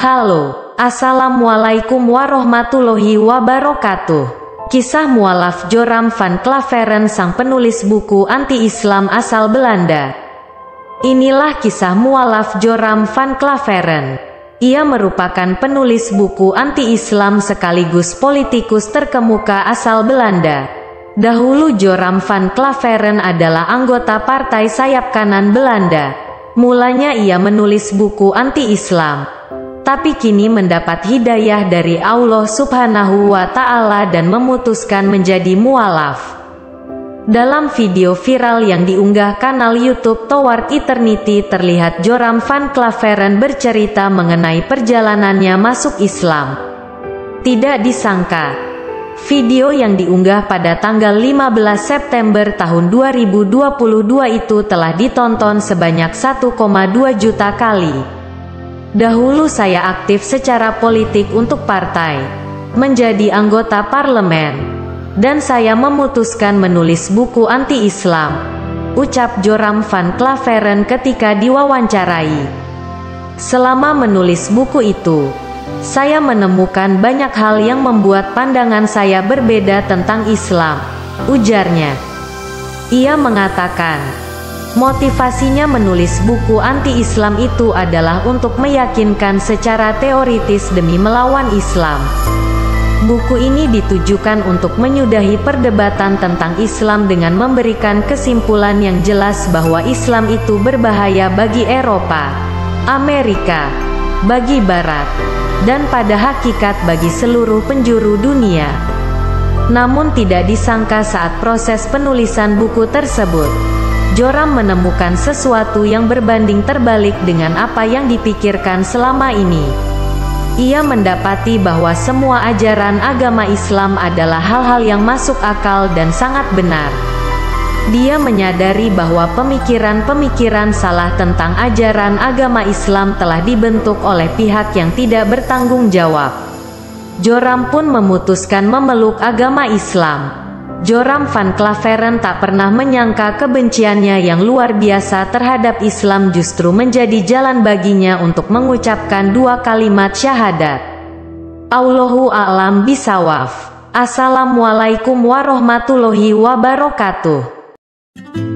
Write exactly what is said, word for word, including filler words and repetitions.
Halo, Assalamualaikum warahmatullahi wabarakatuh. Kisah mualaf Joram van Klaveren, sang penulis buku anti-Islam asal Belanda. Inilah kisah mualaf Joram van Klaveren. Ia merupakan penulis buku anti-Islam sekaligus politikus terkemuka asal Belanda. Dahulu Joram van Klaveren adalah anggota partai sayap kanan Belanda. Mulanya ia menulis buku anti-Islam, tapi kini mendapat hidayah dari Allah Subhanahu wa Ta'ala dan memutuskan menjadi mualaf. Dalam video viral yang diunggah kanal YouTube Toward Eternity, terlihat Joram van Klaveren bercerita mengenai perjalanannya masuk Islam. Tidak disangka, video yang diunggah pada tanggal lima belas September tahun dua ribu dua puluh dua itu telah ditonton sebanyak satu koma dua juta kali. Dahulu saya aktif secara politik untuk partai, menjadi anggota parlemen, dan saya memutuskan menulis buku anti-Islam, ucap Joram van Klaveren ketika diwawancarai. Selama menulis buku itu, saya menemukan banyak hal yang membuat pandangan saya berbeda tentang Islam, ujarnya. Ia mengatakan, motivasinya menulis buku anti-Islam itu adalah untuk meyakinkan secara teoritis demi melawan Islam. Buku ini ditujukan untuk menyudahi perdebatan tentang Islam dengan memberikan kesimpulan yang jelas bahwa Islam itu berbahaya bagi Eropa, Amerika, bagi Barat, dan pada hakikat bagi seluruh penjuru dunia. Namun tidak disangka saat proses penulisan buku tersebut, Joram menemukan sesuatu yang berbanding terbalik dengan apa yang dipikirkan selama ini. Ia mendapati bahwa semua ajaran agama Islam adalah hal-hal yang masuk akal dan sangat benar. Dia menyadari bahwa pemikiran-pemikiran salah tentang ajaran agama Islam telah dibentuk oleh pihak yang tidak bertanggung jawab. Joram pun memutuskan memeluk agama Islam. Joram van Klaveren tak pernah menyangka kebenciannya yang luar biasa terhadap Islam justru menjadi jalan baginya untuk mengucapkan dua kalimat syahadat. Allahu a'lam bishawab. Assalamualaikum warahmatullahi wabarakatuh.